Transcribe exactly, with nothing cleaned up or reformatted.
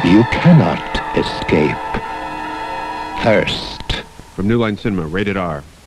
You cannot escape thirst. From New Line Cinema, rated R.